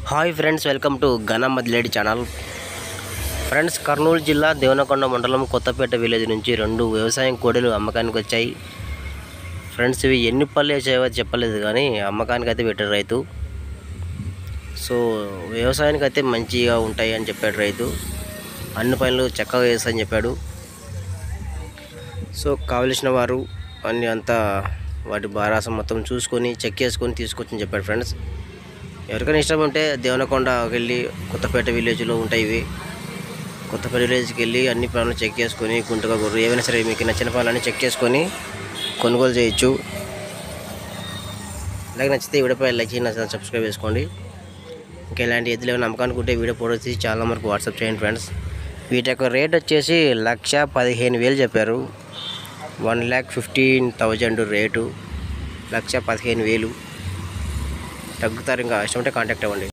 Hi friends, welcome to ఘన మదిలేడి channel. Friends, Kurnool జిల్లా దేవనకొండ మండలం కొత్తపేట విలేజ్ నుంచి 2 వ్యవసాయం కోడెలు అమ్మకానికి వచ్చాయి. ఫ్రెండ్స్, ఇవి ఎన్ని పళ్ళు వేసాయో చెప్పలేదు, కానీ అమ్మకానికి అయితే పెట్టారు రైతు. సో వ్యవసాయానికి అయితే మంచిగా ఉంటాయి అని చెప్పాడు రైతు. అన్ని పనులు చక్కగా వేస్తాయని చెప్పాడు. సో కావలసిన వారు అన్ని అంతా వాటి భారాసం మొత్తం చూసుకొని చెక్ చేసుకొని తీసుకొచ్చని చెప్పాడు. ఫ్రెండ్స్, ఎవరికైనా ఇష్టం ఉంటే దేవనకొండకి వెళ్ళి కొత్తపేట విలేజ్లో ఉంటాయి ఇవి. కొత్తపేట విలేజ్కి వెళ్ళి అన్ని పనులు చెక్ చేసుకొని గుంటగా గొర్రె ఏమైనా సరే మీకు నచ్చిన పనులన్నీ చెక్ చేసుకొని కొనుగోలు చేయొచ్చు. అలాగే నచ్చితే వీడియోపై లైక్ చేయండి, నచ్చితే సబ్స్క్రైబ్ చేసుకోండి. ఇంకా ఇలాంటి ఎద్దులు ఏమైనా నమ్మకానికి ఉంటే వీడియో ఫోటో తీసి చాలా వరకు వాట్సాప్ చేయండి. ఫ్రెండ్స్, వీటి యొక్క రేట్ వచ్చేసి 1,15,000 చెప్పారు. 1,15,000 రేటు, 1,15,000 తగ్గుతారు. ఇంకా ఇష్టం ఉంటే కాంటాక్ట్ అవ్వండి.